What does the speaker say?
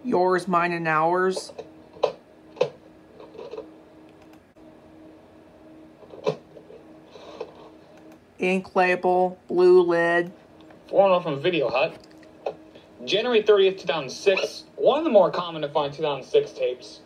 Yours, Mine, and Ours. Ink label, blue lid. One from Video Hut. January 30th, 2006. One of the more common to find 2006 tapes.